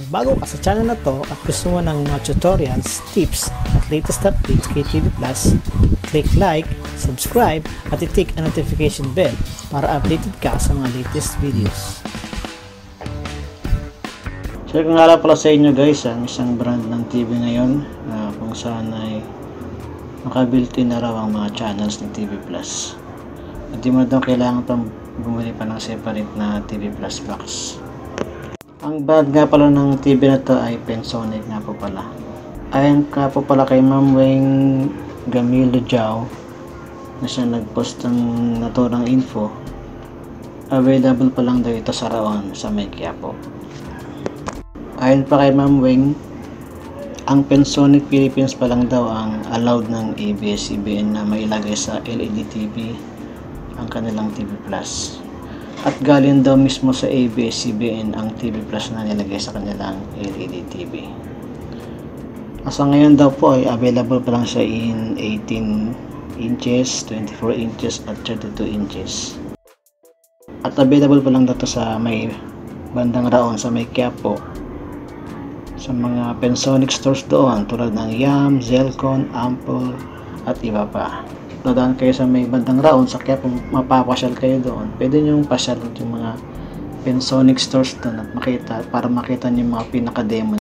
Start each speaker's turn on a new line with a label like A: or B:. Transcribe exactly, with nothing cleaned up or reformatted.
A: bago ka sa channel na to at gusto mo ng mga tutorials, tips at latest updates kay T V Plus, click like, subscribe at i-tick ang notification bell para updated ka sa mga latest videos. Share ko nga lang pala sa inyo guys ang isang brand ng T V ngayon na kung saan ay nakabuilt-in na raw ang mga channels ng T V Plus. Hindi mo daw kailangan pang bumili pa ng separate na T V Plus box. Ang brand nga pala ng T V na to ay Pensonic nga po pala. Ayon nga po pala kay Ma'am Weng Gamilo Jao na siya nagpost ng naturang info. Available pa lang daw ito sa Raon sa May Quiapo. Ayon pa kay Ma'am Weng, ang Pensonic Philippines pa lang daw ang allowed ng A B S C B N na mailagay sa L E D T V ang kanilang T V Plus. At galing daw mismo sa A B S C B N ang T V Plus na nilagay sa kanilang L E D T V. Asa ngayon daw po ay available pa lang siya in eighteen inches, twenty-four inches at thirty-two inches. At available pa lang daw to sa may bandang Raon sa May Quiapo, sa mga Pensonic stores doon tulad ng Yam, Zelcon, Ample at iba pa. Nadaan kayo sa may bandang Raon sa Quiapo, mapapasyal kayo doon, pwede nyo pasyal yung mga Pensonic stores doon at makita, para makita nyo yung mga pinaka-demo